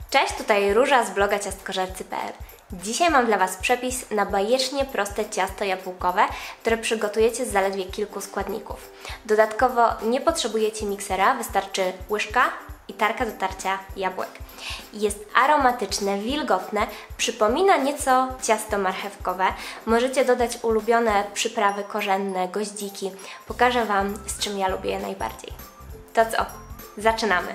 Cześć, tutaj Róża z bloga ciastkożercy.pl. Dzisiaj mam dla Was przepis na bajecznie proste ciasto jabłkowe, które przygotujecie z zaledwie kilku składników. Dodatkowo nie potrzebujecie miksera, wystarczy łyżka i tarka do tarcia jabłek. Jest aromatyczne, wilgotne, przypomina nieco ciasto marchewkowe. Możecie dodać ulubione przyprawy korzenne, goździki. Pokażę Wam, z czym ja lubię je najbardziej. To co? Zaczynamy!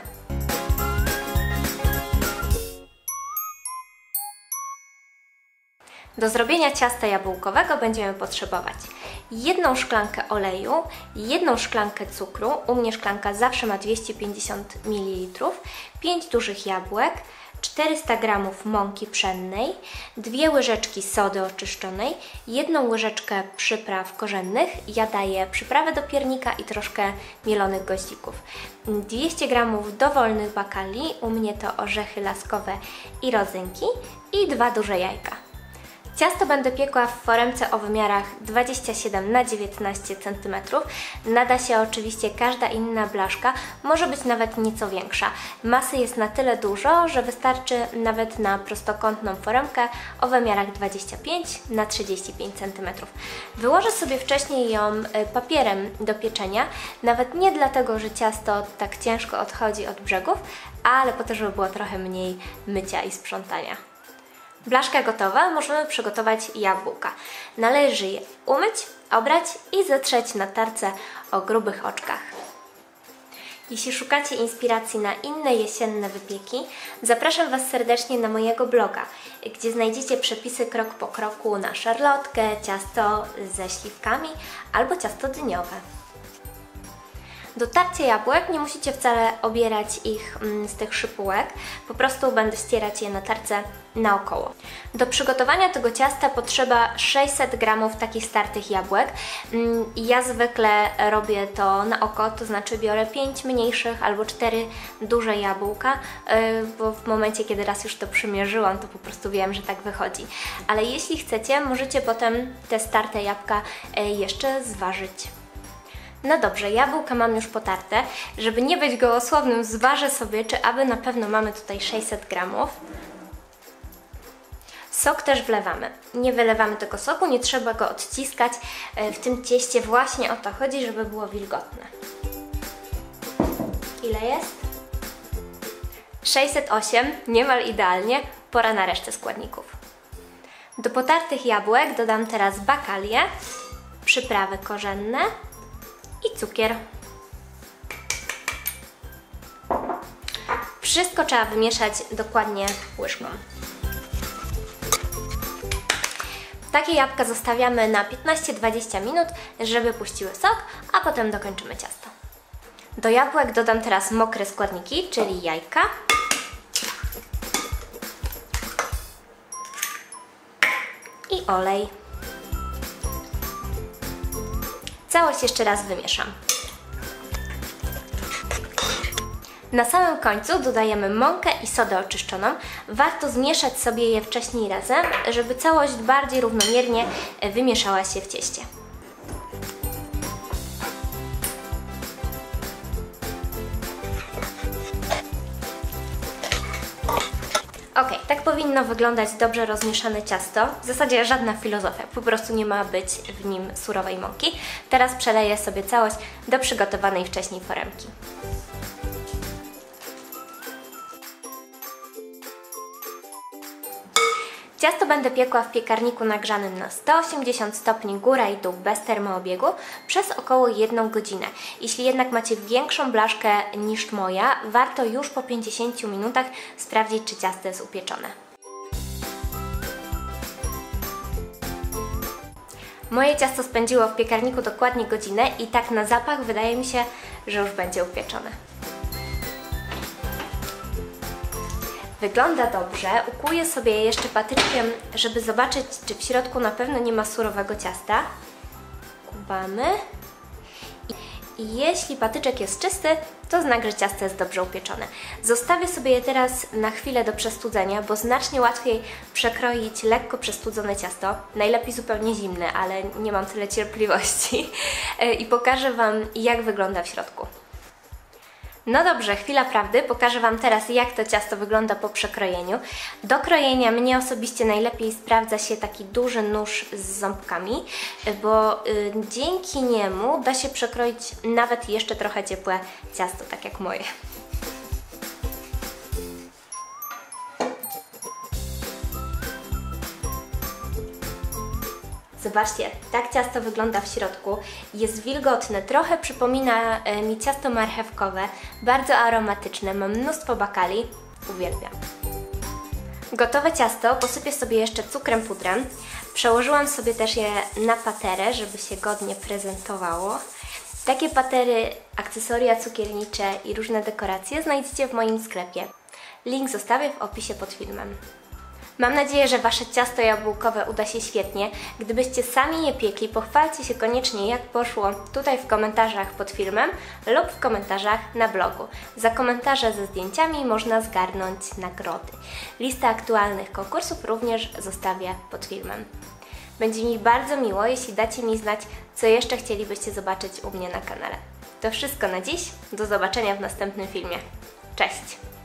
Do zrobienia ciasta jabłkowego będziemy potrzebować 1 szklankę oleju, 1 szklankę cukru, u mnie szklanka zawsze ma 250 ml, 5 dużych jabłek, 400 g mąki pszennej, 2 łyżeczki sody oczyszczonej, 1 łyżeczkę przypraw korzennych, ja daję przyprawę do piernika i troszkę mielonych goździków, 200 g dowolnych bakali, u mnie to orzechy laskowe i rodzynki i 2 duże jajka. Ciasto będę piekła w foremce o wymiarach 27 na 19 cm. Nada się oczywiście każda inna blaszka, może być nawet nieco większa. Masy jest na tyle dużo, że wystarczy nawet na prostokątną foremkę o wymiarach 25 na 35 cm. Wyłożę sobie wcześniej ją papierem do pieczenia, nawet nie dlatego, że ciasto tak ciężko odchodzi od brzegów, ale po to, żeby było trochę mniej mycia i sprzątania. Blaszka gotowa, możemy przygotować jabłka. Należy je umyć, obrać i zetrzeć na tarce o grubych oczkach. Jeśli szukacie inspiracji na inne jesienne wypieki, zapraszam Was serdecznie na mojego bloga, gdzie znajdziecie przepisy krok po kroku na szarlotkę, ciasto ze śliwkami albo ciasto dyniowe. Do tarcia jabłek nie musicie wcale obierać ich z tych szypułek, po prostu będę ścierać je na tarce naokoło. Do przygotowania tego ciasta potrzeba 600 g takich startych jabłek. Ja zwykle robię to na oko, to znaczy biorę 5 mniejszych albo 4 duże jabłka, bo w momencie, kiedy raz już to przymierzyłam, to po prostu wiem, że tak wychodzi. Ale jeśli chcecie, możecie potem te starte jabłka jeszcze zważyć. No dobrze, jabłka mam już potarte. Żeby nie być gołosłownym, zważę sobie, czy aby na pewno mamy tutaj 600 g. Sok też wlewamy. Nie wylewamy tego soku, nie trzeba go odciskać. W tym cieście właśnie o to chodzi, żeby było wilgotne. Ile jest? 608, niemal idealnie. Pora na resztę składników. Do potartych jabłek dodam teraz bakalię, przyprawy korzenne i cukier. Wszystko trzeba wymieszać dokładnie łyżką. Takie jabłka zostawiamy na 15-20 minut, żeby puściły sok, a potem dokończymy ciasto. Do jabłek dodam teraz mokre składniki, czyli jajka i olej. Całość jeszcze raz wymieszam. Na samym końcu dodajemy mąkę i sodę oczyszczoną. Warto zmieszać sobie je wcześniej razem, żeby całość bardziej równomiernie wymieszała się w cieście. Ok, tak powinno wyglądać dobrze rozmieszane ciasto. W zasadzie żadna filozofia, po prostu nie ma być w nim surowej mąki. Teraz przeleję sobie całość do przygotowanej wcześniej foremki. Ciasto będę piekła w piekarniku nagrzanym na 180 stopni góra i dół bez termoobiegu przez około 1 godzinę. Jeśli jednak macie większą blaszkę niż moja, warto już po 50 minutach sprawdzić, czy ciasto jest upieczone. Moje ciasto spędziło w piekarniku dokładnie godzinę i tak na zapach wydaje mi się, że już będzie upieczone. Wygląda dobrze. Ukłuję sobie jeszcze patyczkiem, żeby zobaczyć, czy w środku na pewno nie ma surowego ciasta. Kubamy. I jeśli patyczek jest czysty, to znak, że ciasto jest dobrze upieczone. Zostawię sobie je teraz na chwilę do przestudzenia, bo znacznie łatwiej przekroić lekko przestudzone ciasto. Najlepiej zupełnie zimne, ale nie mam tyle cierpliwości. I pokażę Wam, jak wygląda w środku. No dobrze, chwila prawdy. Pokażę Wam teraz, jak to ciasto wygląda po przekrojeniu. Do krojenia mnie osobiście najlepiej sprawdza się taki duży nóż z ząbkami, bo dzięki niemu da się przekroić nawet jeszcze trochę ciepłe ciasto, tak jak moje. Zobaczcie, tak ciasto wygląda w środku. Jest wilgotne, trochę przypomina mi ciasto marchewkowe, bardzo aromatyczne, ma mnóstwo bakali, uwielbiam. Gotowe ciasto posypię sobie jeszcze cukrem pudrem. Przełożyłam sobie też je na paterę, żeby się godnie prezentowało. Takie patery, akcesoria cukiernicze i różne dekoracje znajdziecie w moim sklepie. Link zostawię w opisie pod filmem. Mam nadzieję, że Wasze ciasto jabłkowe uda się świetnie. Gdybyście sami je piekli, pochwalcie się koniecznie, jak poszło tutaj w komentarzach pod filmem lub w komentarzach na blogu. Za komentarze ze zdjęciami można zgarnąć nagrody. Listę aktualnych konkursów również zostawię pod filmem. Będzie mi bardzo miło, jeśli dacie mi znać, co jeszcze chcielibyście zobaczyć u mnie na kanale. To wszystko na dziś. Do zobaczenia w następnym filmie. Cześć!